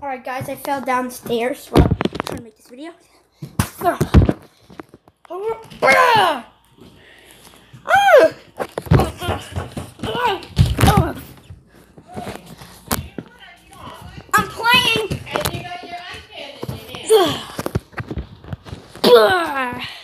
Alright guys, I fell downstairs while trying to make this video. I'm playing. And you got your iPad in your hand.